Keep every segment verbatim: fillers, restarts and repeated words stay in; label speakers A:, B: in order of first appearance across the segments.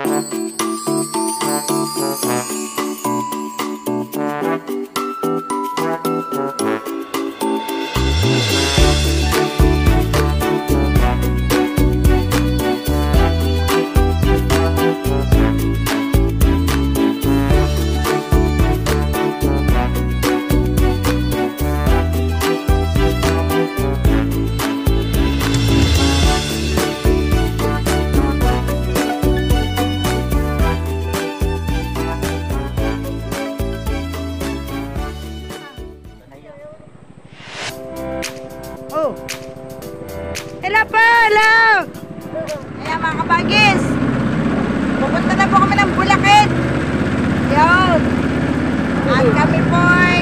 A: Oh. Hello po, hello. Ayan mga kabagis. Pupunta na po kami ng Bulacan. Yun. At kami po ay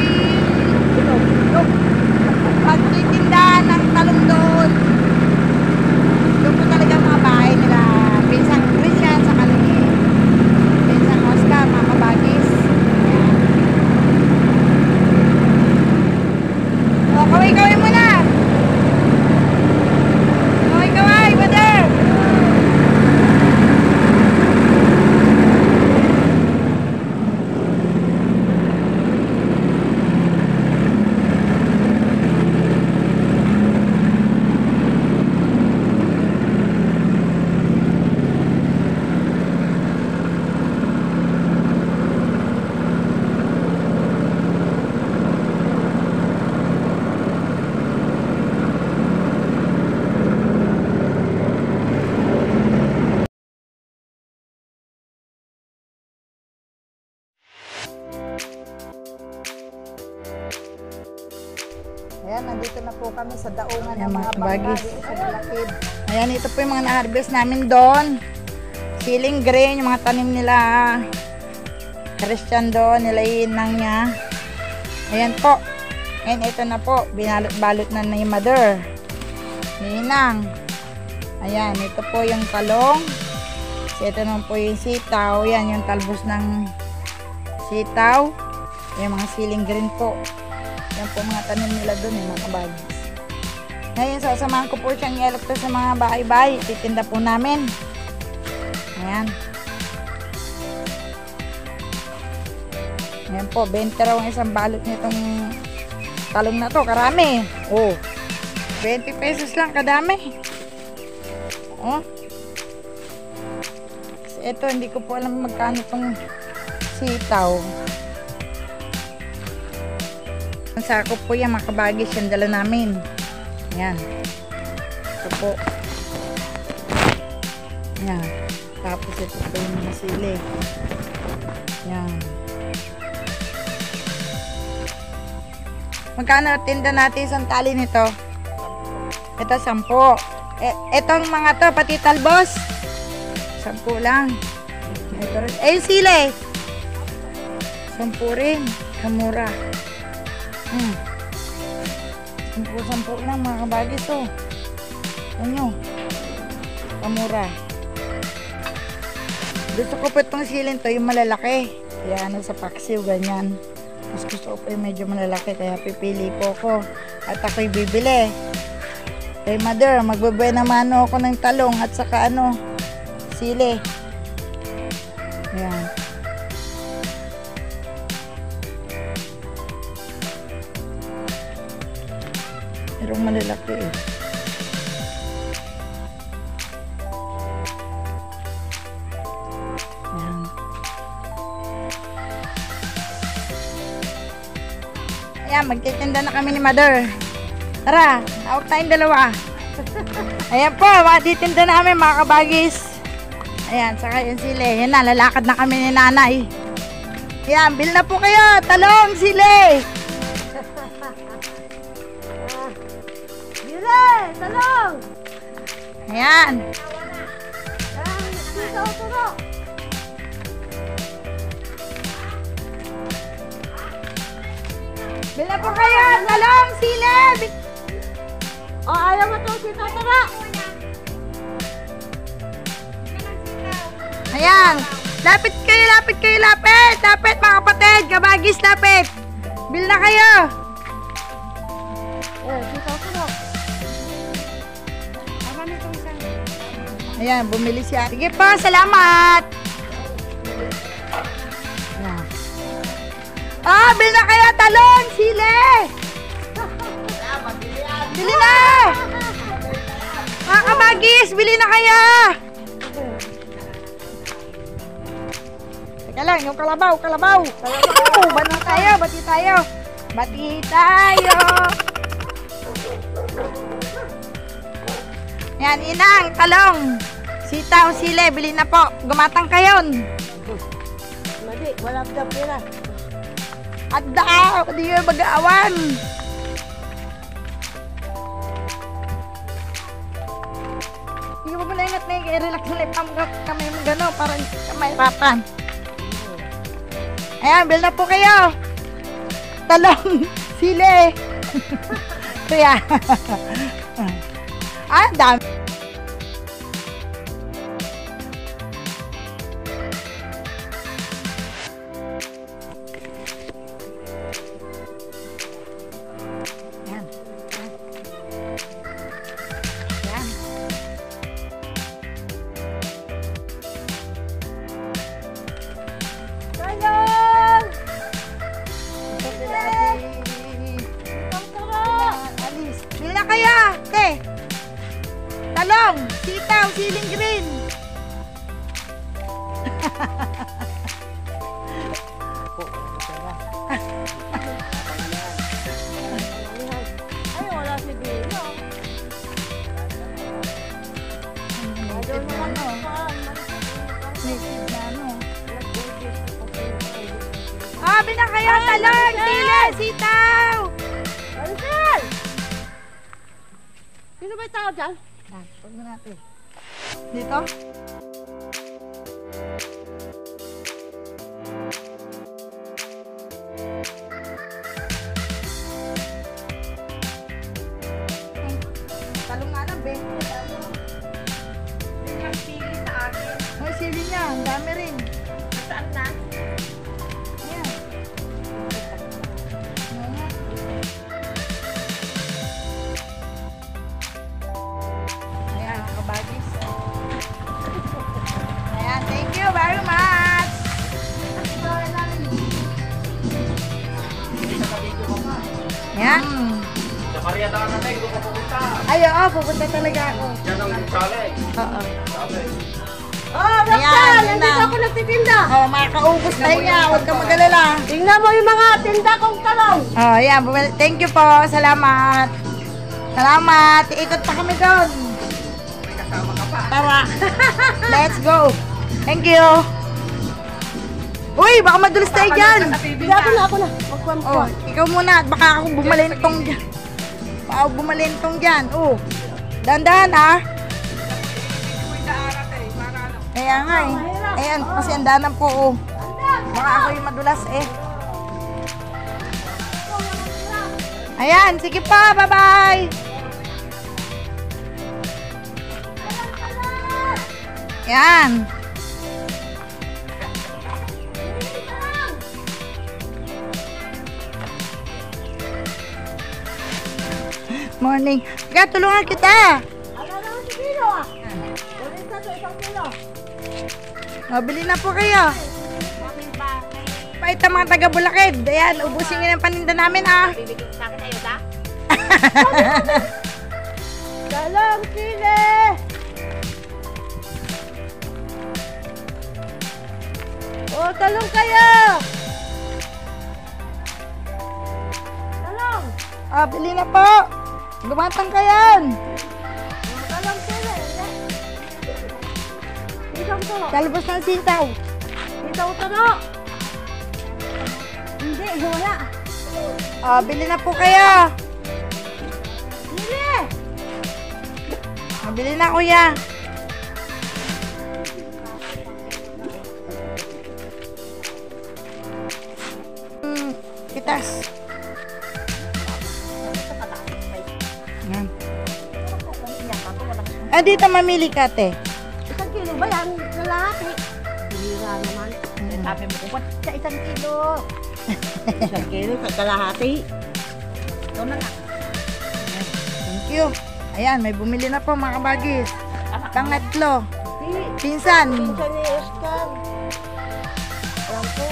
A: magtitinda ng talong doon. Doon po talaga mga bahay nila. Pinsang Christian sa Kalingi. Pinsang Oscar, mga kabagis. Ayan. O, kaway-kaway muna. Ayan, nandito na po kami sa daungan ng mga bagis. Ayan, ito po yung mga na-harvest namin doon. Siling green, yung mga tanim nila. Christian doon, nilainang niya. Ayan po. Ayan, ito na po. Binalot-balot na na yung mother. Ninang. Ayan, ito po yung talong. Ito naman po yung sitaw. Ayan, yung talbos ng sitaw. Ayan, mga siling green po. Yan po mga tanim nila doon, yung mga kabagis. Ngayon, sasamahan ko po siyang i-alok sa mga bahay-bahay. Titinda po namin. Ayan. Ayan po, twenty raw ang isang balot nitong talong na to. Karami. Oh, twenty pesos lang kadami. Oh. Ito, hindi ko po alam magkano itong sitaw. Ang sakop po yan, mga kabagis, yung dala namin. Yan. Ito po. Yan. Tapos ito po yung mga sili. Yan. Magkano tinda natin isang tali nito? Ito, sampo. E, itong mga to, pati talbos. Sampo lang. Ito rin. Eh, yung sili. Sampo rin. Kamura. Hmm. Sampu-sampu lang mga kabagis to. Ano? Kamura. Gusto ko po itong silin to, yung malalaki. Kaya ano sa paksiw, ganyan. Mas gusto ko po yung medyo malalaki, kaya pipili po ko. At ako'y bibili. Kay mother, magbabuhay naman ako ng talong at saka ano, sili. Ayan. Merong malalaki eh. Ayan. Ayan, magtitinda na kami ni mother. Tara, tawag tayong dalawa. Ayan po, magtitinda na kami mga kabagis. Ayan, saka yung sili. Ayan na, lalakad na kami ni nanay. Ayan, bil na po kayo. Talong, sili.
B: Talong!
A: Ayan. Bila po kayo! Talong! Sili!
B: O, oh, ayaw mo itong sitaw, tara!
A: Ayan. Lapit kayo, lapit kayo, lapit! Lapit mga kapatid! Kabagis, lapit! Bil na kayo!
B: Eh, sitaw, tara!
A: Ayan, bumili siya. Sige po, salamat! Yan. Ah, bili na kaya talon, sili! Bili na! Mga kabagis, bili na kaya! Teka lang, yung kalabaw, kalabaw! Kalabaw! Bati tayo, bati tayo! Bati tayo! Yan, inang, talong! Sitaw, sili, bili na po! Gumatang kayon!
B: Madi, wala ka pera.
A: At daaw, di yun mag-aawan. Hindi mo ba naingat na yung i-relax na ipam kami mo gano'n para kamay papan. Ayan, bil na po kayo. Talong, sili. Kaya. Ah, dami. Yan. Yan.
B: Talong!
A: Ito sila ate.
B: Itong tara!
A: Alis. Bili na kaya, te. Talong, sitaw, siling green.
B: Ay, wala si Dino. Ayaw na lang
A: ano?
B: paan.
A: Native na ano? Ah, bili na kaya, talong, sili, sitaw.
B: Maricel! Sino ba yung tao dyan?
A: Ah, pag mo natin. Dito? Talong nga lang, be.
B: Yung sili sa akin.
A: May sili niya, ang dami rin.
B: Saan na?
A: Ayan. Ayan. Ayan, kabagis. Ayan, thank you very much. Ayan.
C: Sa Mariata ka natin, doon ka pupunta.
A: Ay, oo, pupunta talaga ako.
C: Yan ang challenge.
A: Oo.
C: Sabi.
B: Oh,
A: Ayan,
B: Roxanne!
A: yun
B: Nandito
A: na.
B: ako nagtitinda.
A: Oh, makaubos tayo niya. Huwag kang mag-alala.
B: Tingnan mo yung mga tinda kong talong.
A: Oh, ayan. bumili- Thank you po. Salamat. Salamat. Ikot pa kami doon.
C: May kasama ka pa.
A: Tara. Let's go. Thank you. Uy, baka madulas tayo dyan.
B: Hindi ako na, ako na. Magkuhan ko.
A: Oh, ikaw muna. Baka ako bumalintong dyan. Baka ako bumalintong dyan. Oh, dahan-dahan ah. Kaya nga eh. Ayan, kasi ang danan po oh. Baka ako yung madulas eh. Ayan, sige pa. Bye-bye. Ayan. Morning. Kaya tulungan kita.
B: Ano naman si Pino ah? Ulit na to, isang kilo.
A: O, bili na po kayo. Pahit ang mga taga Bulakid. Ayan, ubusin nyo ng paninda namin ah.
B: Bibigyan sa akin tayo, ta? Talong, sili! Oh, talong kayo! Talong!
A: Ah, bili na po. Gumatang kayo.
B: Talong, sili! Isang to.
A: Talbos ng sitaw.
B: Isang to, no? Hindi, wala.
A: Ah, bili na po kayo.
B: Sili!
A: Ah, bili na kuya. Hmm, kitas. Yan. Ah, dito mamili ka, te.
B: Isang kilo ba yan? Lalaki. Bihira naman. Sabi mo ko, ba't sa isang kilo? Isang kilo sa kalahati. Ito na nga.
A: Thank you. Ayan, may bumili na po mga kabagis. Pangatlo.
B: Di,
A: Pinsan.
B: pinsan ni Oscar. ako.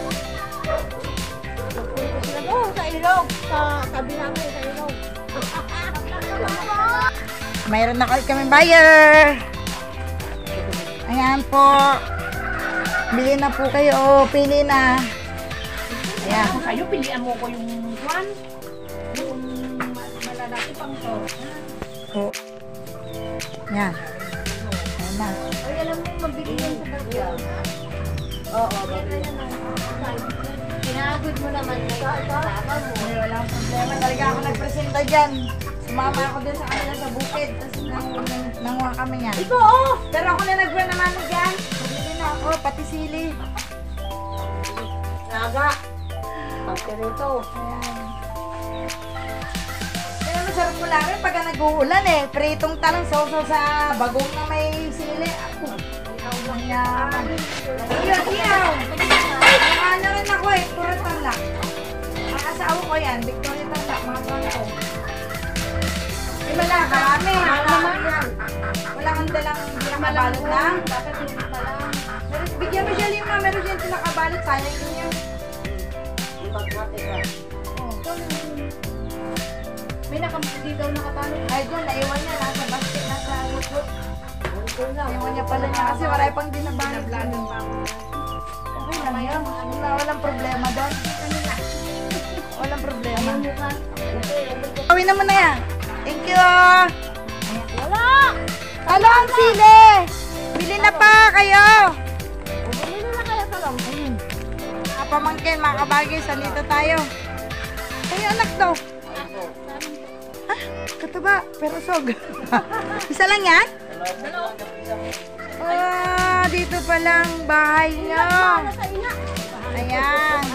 B: Nagpunta sila doon sa ilog. Sa tabi namin sa ilog.
A: Mayroon na ulit kami buyer. Ayan po. Bili na po kayo. Pili na. Ayan.
B: Kayo, pilihan mo ko yung one. Yung malalaki pang to.
A: Po. Ayan. Ayan na.
B: Ay, alam mo, mabili yan sa bagya. Oo, bagay yan. Kinagod mo naman kayo. Sama mo.
A: Ay, walang problema. Talaga ako nagpresenta dyan. Sumama ako din sa kanila sa bukid. Tapos nang, nang, nanguha kami yan.
B: Ito, oh!
A: Pero ako na nagwa naman dyan. Pabili na ako. Pati sili.
B: Naga. Pagkarito.
A: Ayan. Kaya masarap mo lang rin pagka nag-uulan eh. Pritong talong sausaw sa bagong na may sili. Ako. Ikaw lang yaman. Iyaw, iyaw. Ano rin ako eh. Puro talak. Ang asawa ko yan. Victoria talak. Mga talak. Iba lang. Karami. Wala kang dalang pinakabalot lang.
B: Dapat hindi pa lang.
A: Pero bigyan mo siya lima. Meron siya yung pinakabalot. Sayang yun yun.
B: Maghati ka.
A: Oh.
B: May nakamuti daw nakatalo.
A: Ay, doon, naiwan niya. Nasa basket, nasa lukot.
B: Ito lang.
A: Naiwan niya pala niya kasi wala pang dinabalot. Okay lang yun. Wala, walang problema doon. Walang problema. Gawin naman na yan. Thank you.
B: Wala!
A: Talong sili! Bili na pa kayo.
B: Bumili na lang kayo talong.
A: Ayun. Mga pamangkin, mga kabagis, andito tayo. Ay, anak daw. Ha? Kataba, pero sog. Isa lang yan? Ah, dito pa lang bahay niyo.
B: Sa ina.
A: Ayan.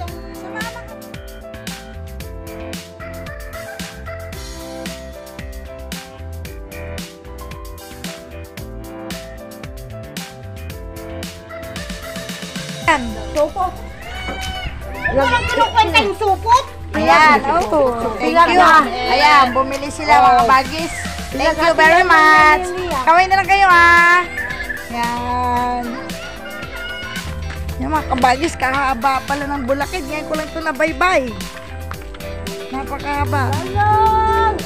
A: Ayan.
B: Supo. Walang kinukwenta yung supot.
A: Ayan, oh, thank you. Ayan, bumili sila mga bagis. Thank you very much. Kawin na lang kayo ha. Ayan. Yung mga kabagis, kahaba pala ng bulakid. Ngayon ko lang ito nabaybay. Napakahaba.
B: Talong!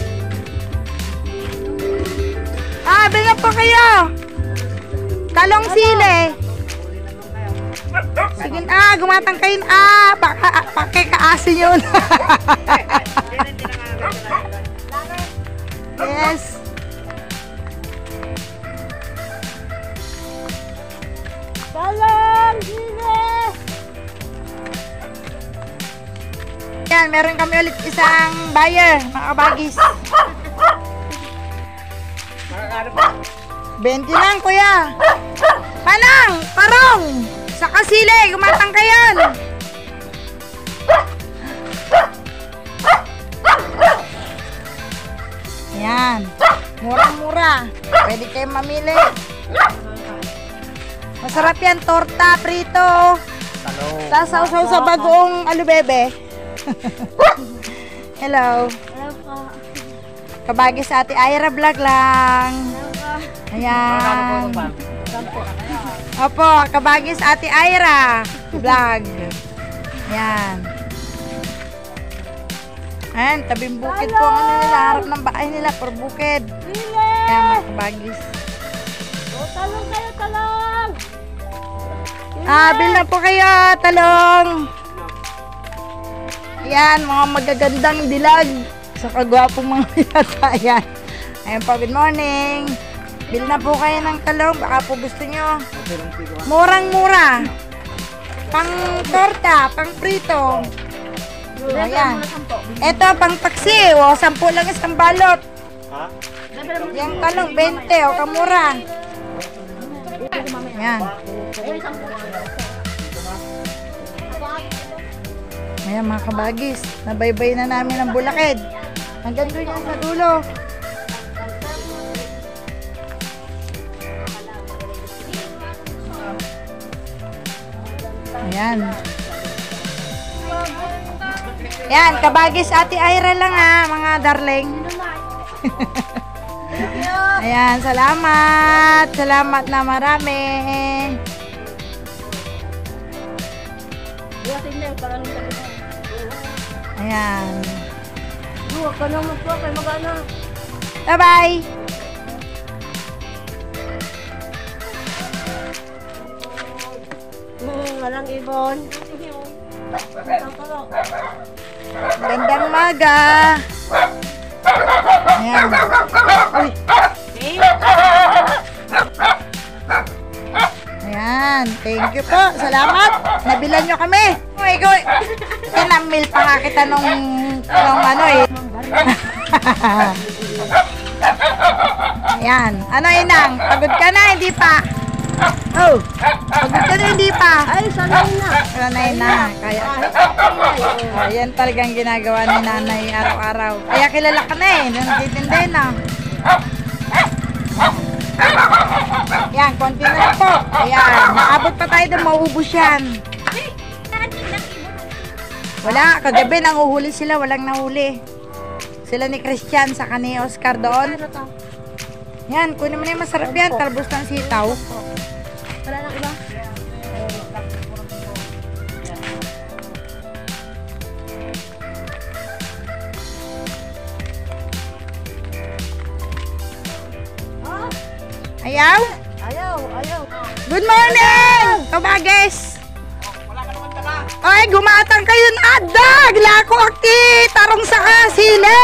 A: Ah, bilhin po kayo. Talong sili. Sige, ah, gumatang kayo. Ah, baka, pakikaasin yun. Yes.
B: Talong! Sili!
A: Yan, meron kami ulit isang buyer, mga bagis. twenty lang, kuya. Panang, parong, sa kasili, gumatang kayo. Yan, murang-mura. Pwede kayong mamili. Masarap yan, torta, prito. Sasaw-saw sa bagoong alubebe. Hello.
B: Hello po.
A: Kabagi sa ate Ira vlog lang.
B: Hello po.
A: Ayan. Opo, kabagi sa ate Ira vlog. Ayan. Ayan, tabing bukid po ang ano nila, harap ng bahay nila, por bukid.
B: Sili!
A: Ayan, mga kabagis.
B: O, talong kayo, talong!
A: Ah, bil na po kayo, talong. Ayan, mga magagandang dilag. Sa kagwapong mga yata. Ayan. Ayan po, good morning. Bil na po kayo ng talong. Baka po gusto nyo. Murang-mura. Pang torta, pang prito. Ayan. Ito, pang taksi. O, sampu lang isang balot. Yung talong, twenty. O, kamura. Ayan. Ayan mga kabagis, nabaybay na namin ang bulakid. Hanggang doon yan sa dulo. Ayan. Ayan, kabagis ate Ira lang ha, mga darling. Ayan, salamat. Salamat na marami.
B: natin na yung parang sabi mo.
A: Ayan.
B: Huwag ka naman po, kay mag-ana.
A: Bye-bye!
B: Hmm, walang ibon.
A: Gandang maga! Ayan. Uy! Ayan. Thank you po. Salamat. Nabilan nyo kami. Uy, ikaw. Kinamil pa nga kita nung, nung ano eh. Ayan. Ano inang? Pagod ka na? Hindi pa. Oh. Pagod ka na? Hindi pa.
B: Ay, sanay na.
A: Sanay na. Kaya, ayan talagang ginagawa ni nanay araw-araw. Kaya kilala ka na eh. Nanditindi na. Yan, konti na lang po. Ayan, naabot pa tayo doon, mauubos yan. Wala, kagabi nanguhuli sila, walang nahuli. Sila ni Christian sa ni Oscar doon. Yan, kunin mo na yung masarap yan, talbos ng sitaw.
B: Wala nang iba?
A: Ayaw?
B: Ayaw, ayaw.
A: Good morning! Kabagis!
C: Wala ka naman dala.
A: Ay, gumatang kayo na adag! Lako aki! Tarong sa kasile!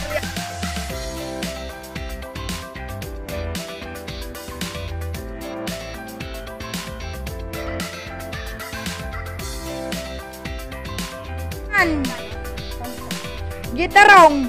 A: Gitarong.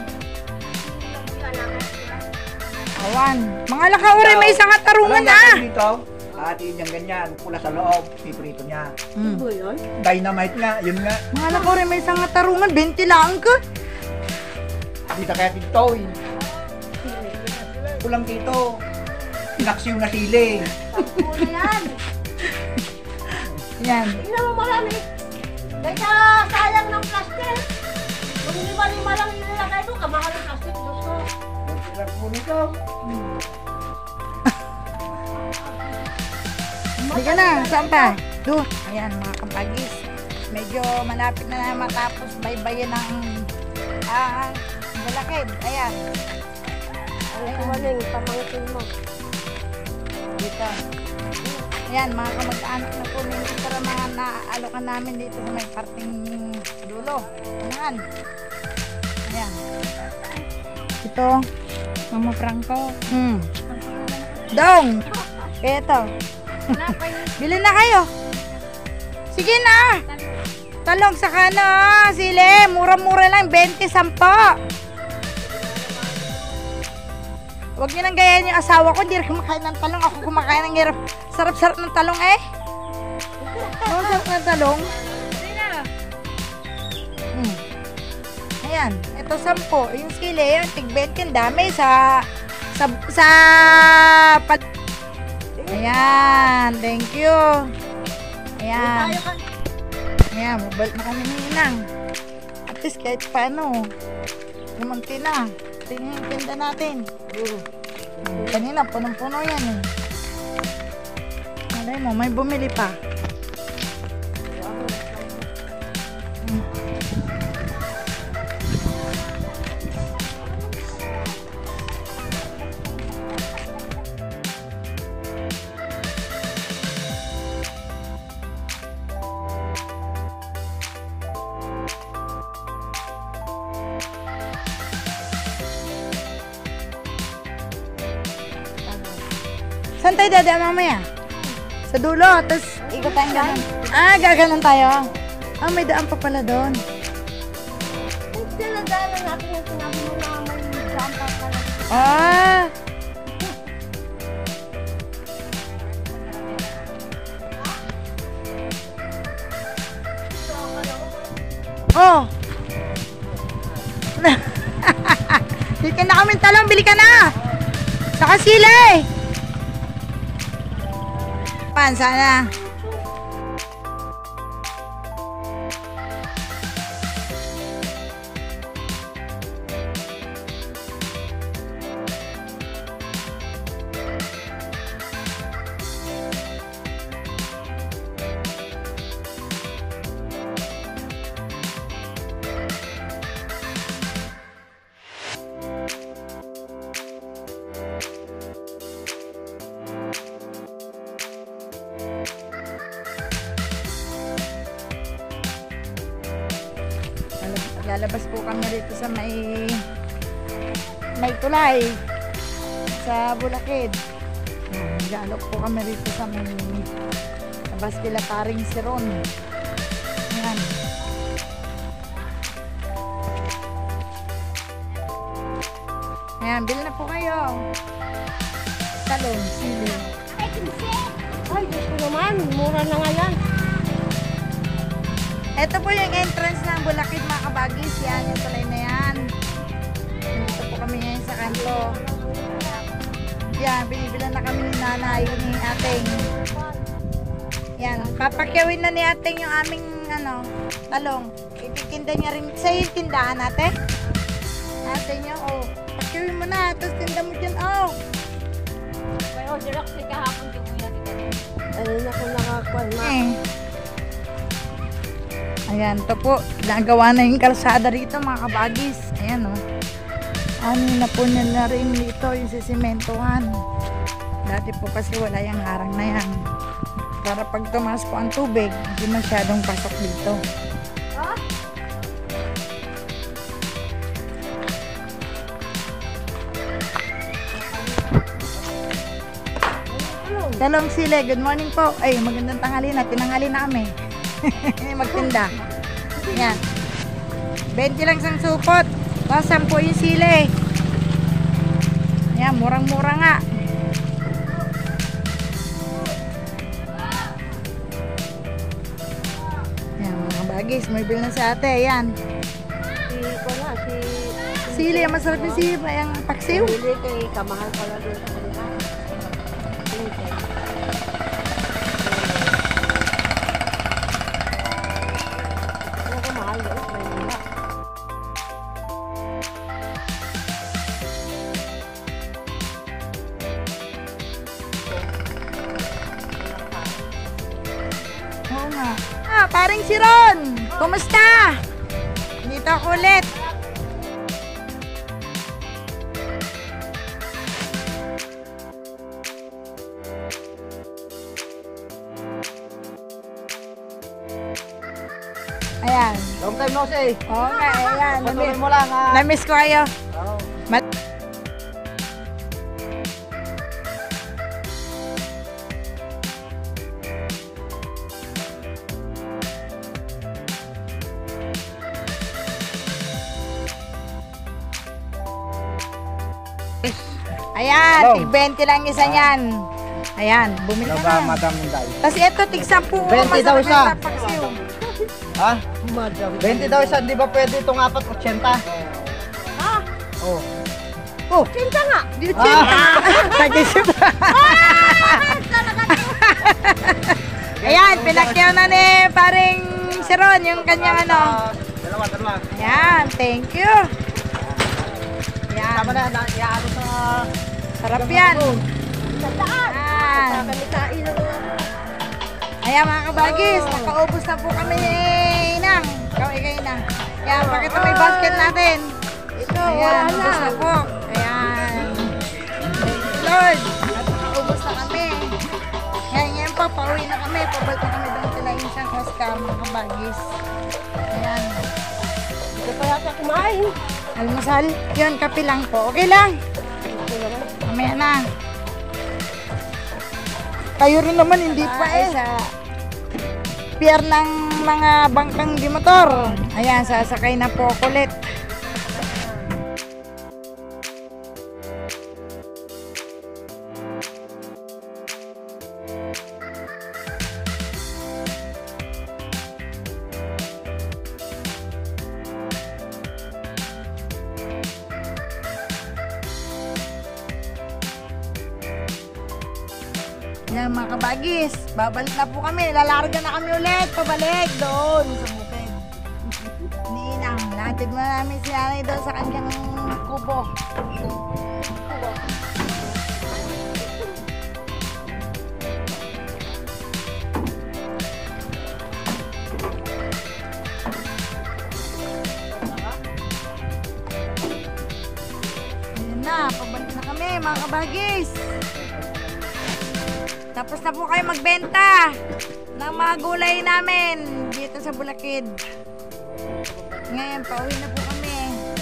A: Awan. Mga lakauri, may isang tarungan
D: Walang
A: ah.
D: gagawin dito. Atin yung ganyan, pula sa loob, piprito niya.
A: Hmm.
B: Ano yun?
D: Dynamite nga, yun nga.
A: Mga lakauri, may isang tarungan. Benti lang ka.
D: Dito kaya dito eh. Pulang dito. Pinaksiw na sili.
B: Sampo na yan.
A: Yan.
B: Tingnan mo marami. Kaya sayang ng plastic. Kung lima-lima lang ilalagay ito, kamahal ng plastic. Diyos ko.
D: Ilang po nito.
A: Sige na, saan pa? Doon. Ayan, mga kampagis. Medyo malapit na matapos baybayin ng ah, balakid. Ayan.
B: Ay, kumaling, pamangkin mo.
A: Dito. Ayan, mga kamag-anak na po ninyo para mga naalokan namin dito sa may parting dulo. Ayan. Ayan. Ito. Mama Franco. Hmm. Dong. Kaya ito. Bili na kayo. Sige na. Talong sa kano. Sili. Mura-mura lang. twenty, sampo. Huwag niyo nang gayahin yung asawa ko. Hindi rin kumakain ng talong. Ako kumakain ng hirap. Sarap-sarap ng talong eh. Ang sarap ng talong. Hmm. Ayan. Ito sampo. Yung sili. Yung tig twenty. Ang dami sa... Sa... Sa... Pag... Ayan. Thank you. Ayan. Ayan. Mabalik na kami ni Inang. At least kahit paano. Lumunti na. Tingnan yung tinda natin. Hmm. Kanina, punong-puno yan eh. Malay mo, may bumili pa. Hmm. Saan tayo dadaan mamaya? Sa dulo, tapos ikot tayong ganun. Ah, gaganon tayo. Ah, may daan pa pala doon.
B: Kung sinadala natin yung sinabi mo na may jump up ka lang.
A: Ah! Oh! Bili ka na kaming talong, bili ka na! Saka sili! Pan, sana. lalabas po kami rito sa may may tulay sa Bulacan. Ayan, galop po kami rito sa may labas kila Paring Siron. Ayan. Ayan, bili na po kayo. Talong, sili.
B: Ay, kinsi! Ay, gusto naman. Mura na nga yan.
A: Ito po yung entrance ng Bulacan mga kabagis. Yan, yung tulay na yan. Dito po kami ngayon sa kanto. Yan, binibilan na kami ni nanay, ni ating. Yan, papakyawin na ni ating yung aming ano, talong. Ititinda niya rin. Sa yung tindahan ate? Ate niya, oh. Pakyawin mo na, tapos tinda mo dyan, oh.
B: May order ako sa kahapon. Di mo yan dito. Ayun ako nakakuan, ma.
A: Eh. Ayan, ito po. Nagawa na yung kalsada rito mga kabagis. Ayan, oh. Ano na po nila rin dito yung sisimentohan. Dati po kasi wala yung harang na yan. Para pag tumaas po ang tubig, hindi masyadong pasok dito.
B: Ha?
A: Dalawang sile, good morning po. Ay, magandang tanghali na. Tinanghali na kami. Magtinda. Yan. twenty lang sang supot. Tapos sampu yung sile. Yan, murang-mura nga. Yan, mga bagis. May bill na si ate. Yan.
B: Si, ko na, si...
A: Sili, masarap yung sili. Yung paksiw.
B: Hindi kay kamahal pala doon sa kanila. Pinsan. Ano kamahal doon? May mula.
A: Oo nga. Ah, paring Siron! Kumusta? Dito ako ulit. Ayan.
D: Long time no see.
A: Oo nga, ayan.
D: Patuloy
A: Namiss,
D: mo lang ha.
A: namiss ko kayo.
D: Oo.
A: Mal- Ayan,
D: Hello.
A: tig twenty lang isa niyan. Ayan, bumili
D: Ano
A: ka
D: ba,
A: na.
D: Madam Munday?
A: Tapos ito, tig sampu.
D: twenty daw
A: masarap
D: siya.
A: yung paksiw.
D: Ha?
B: Madam.
D: twenty daw isa, di ba pwede itong apat, eighty?
B: Ha?
D: Oh.
A: Oh,
B: Cinta nga!
A: di chinta. Nag-isip. Ayan, pinakyaw na ni paring Siron yung kanyang ano.
D: Dalawa, dalawa.
A: Ayan, thank you. Ayan,
D: Tama na, na iaano sa...
A: sarap yan.
B: Tandaan!
A: Ayan.
B: Kami kain na nga.
A: Ayan mga kabagis, nakaubos na po kami ni Inang. Kaway kayo na. Ayan, pakita may basket natin.
B: Ito,
A: Ayan,
B: wala
A: ubos
B: na.
A: na po. Ayan. Lord, at nakaubos na kami. Ayan, yan po, pauwi na kami. Pabalik na kami doon sila yung isang Oscar, mga kabagis. Ayan.
B: Ito pa yata kumain.
A: Almusal. Yun, kape lang po. Okay lang.
B: Ito naman.
A: Mamaya na. Kayo rin naman, hindi pa eh. Sa pier ng mga bangkang di motor. Ayan, sasakay na po ako ulit. Yan mga kabagis, babalik na po kami. Lalarga na kami ulit. Pabalik doon sa bukid. Ninang, natin mo namin si nanay doon sa kanyang kubo. Ayan na, pabalik na kami mga kabagis. Tapos na po kayo magbenta ng mga gulay namin dito sa Bulacan. Ngayon, pauwi na po kami.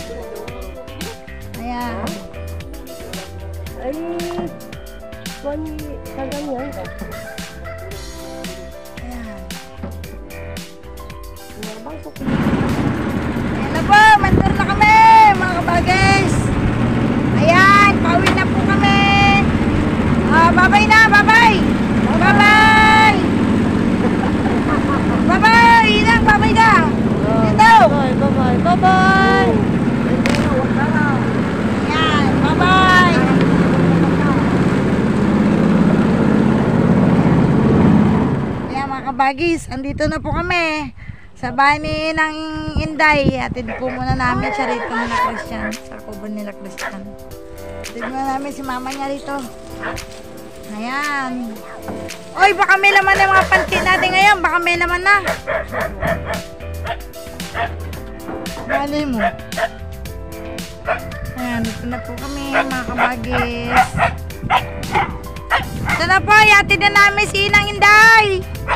A: Ayan.
B: Ay, kung sa ganyan.
A: Ayan.
B: Nabang ko.
A: Ayan na po, mandar na kami, mga kabagis. Ayan, pauwi na po kami. Ah, bye-bye na, bye-bye. Bye-bye. Bye-bye, inang, bye-bye na. Dito.
B: Bye, bye, bye, bye.
A: Ayan, bye-bye. Ayan, mga kabagis, andito na po kami. Sa bahay ni Nang Inday. Atid po muna namin siya rito nila Christian. Sa kubo nila Christian. Atid muna namin si mama niya rito. Ayan. Oy, baka may laman na yung mga panty natin ngayon. Baka may laman na. Bali mo. Ayan, dito na po kami mga kabagis. Ito na po, yatid na namin si Nang Inday.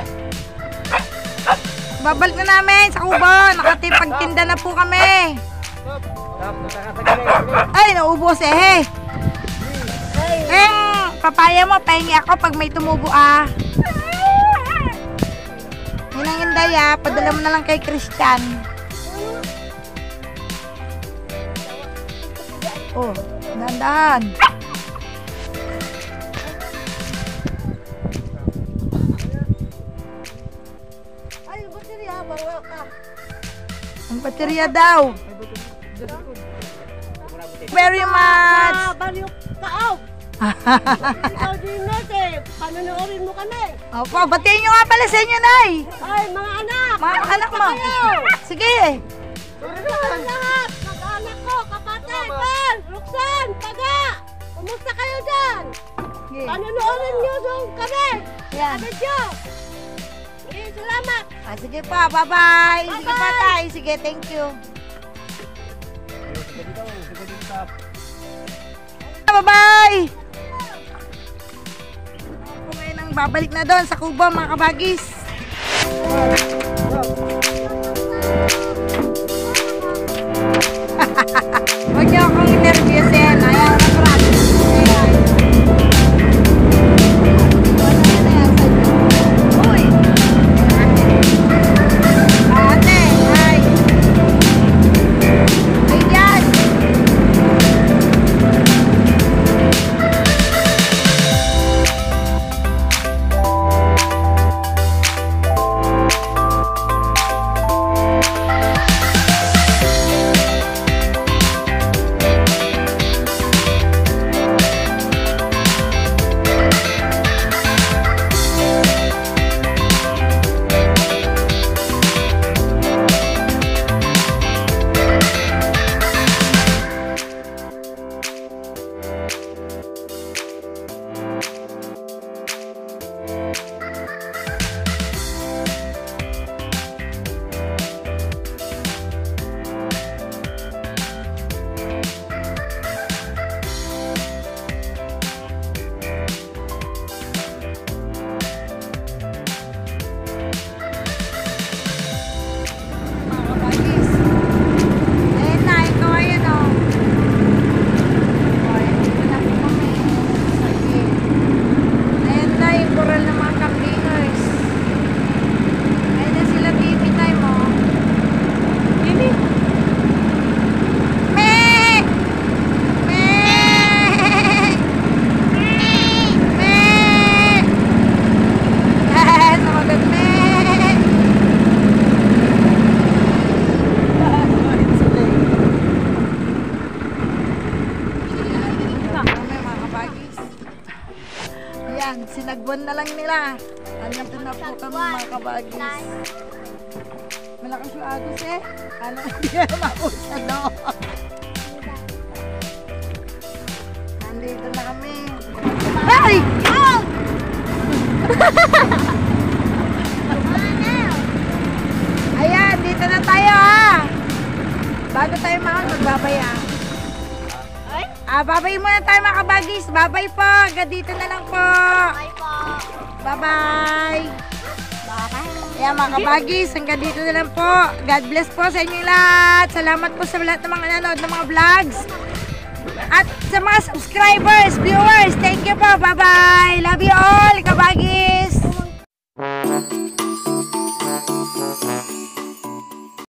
A: Babalik na namin sa kubo. Nakatipagtinda na po kami. Ay, naubos eh. Eh, papaya mo, pahingi ako pag may tumubo ah. Yun ang Inday ah. Padala mo na lang kay Christian. Oh, dahan-dahan.
B: Ay, baterya, bawa ka.
A: Ang baterya daw. Very much.
B: Ah, baryo ka, aw. Ikaw din natin. Panonoorin mo kami.
A: Opo, batiin nyo nga pala sa inyo, Nay.
B: Ay, mga anak.
A: Mga anak mo. Sige.
B: Kumusta lahat? Mag-anak ko, kapatid, Pan, Roxanne, Taga. Kumusta kayo dyan?
A: Sige.
B: Panonoorin nyo doon kami.
A: Yan.
B: Ano dyo? Eh, salamat.
A: Ah, sige pa, bye-bye. Sige pa,
B: Bye-bye.
A: Tay. Sige, thank you. Bye-bye. Ako ngayon ang babalik na doon sa kubo, mga kabagis. Huwag niyo akong interviewin. Ayaw na practice. Ayan. Wala na yan sa inyo. Uy! Ate, ay! Ay, yan! Sinagbuan na lang nila. Andito na po kami mga kabagis. Malakas yung agos eh. Ano hindi na mausa doon. Andito na kami. Ay! Oh! Ayan, dito na tayo ha. Bago tayo mahal, magbabay ah. Ah, babay muna tayo mga kabagis. Babay po. Hanggang dito na lang po.
B: Bye po.
A: Bye-bye.
B: Bye.
A: Ayan mga kabagis, hanggang dito na lang po. God bless po sa inyo lahat. Salamat po sa lahat ng mga nanonood ng mga vlogs. At sa mga subscribers, viewers, thank you po. Bye-bye. Love you all, kabagis.